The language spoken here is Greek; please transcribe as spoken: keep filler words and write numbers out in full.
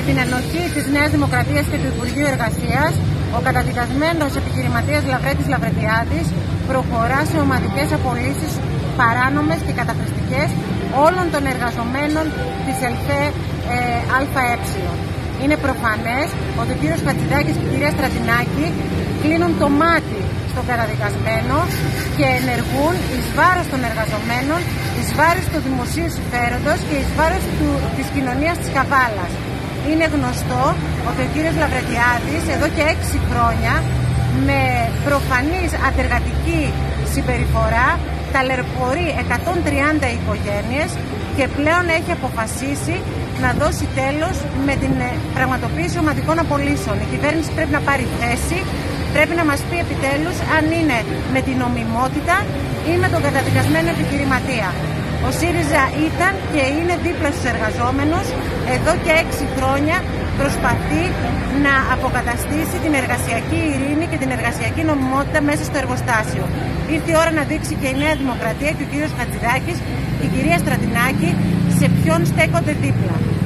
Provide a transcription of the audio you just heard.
την ενοχή της Νέας Δημοκρατίας και του Υπουργείου Εργασίας, ο καταδικασμένος επιχειρηματίας Λαβρέτης Λαβρετιάδης προχωρά σε ομαδικές απολύσεις παράνομες και καταχρηστικές όλων των εργαζομένων της ΕΛΦΕ ε, ΑΕ. Είναι προφανές ότι ο κύριος Χατζηδάκης και η κυρία Στρατινάκη κλείνουν το μάτι στον καταδικασμένο και ενεργούν εις βάρος των εργαζομένων, εις βάρος του δημοσίου συμφέροντος και εις βάρος του, της κοινωνίας της Καβάλας. Είναι γνωστό ότι ο κύριος Λαβρετιάδης εδώ και έξι χρόνια με προφανής αντεργατική συμπεριφορά ταλαιπωρεί εκατόν τριάντα οικογένειες και πλέον έχει αποφασίσει να δώσει τέλος με την πραγματοποίηση ομαδικών απολύσεων. Η κυβέρνηση πρέπει να πάρει θέση, πρέπει να μας πει επιτέλους αν είναι με την νομιμότητα ή με τον καταδικασμένο επιχειρηματία. Ο ΣΥΡΙΖΑ ήταν και είναι δίπλα στους εργαζόμενους, εδώ και έξι χρόνια προσπαθεί να αποκαταστήσει την εργασιακή ειρήνη και την εργασιακή νομιμότητα μέσα στο εργοστάσιο. Ήρθε η ώρα να δείξει και η Νέα Δημοκρατία και ο κύριος Χατζηδάκης και η κυρία Στρατινάκη σε ποιον στέκονται δίπλα.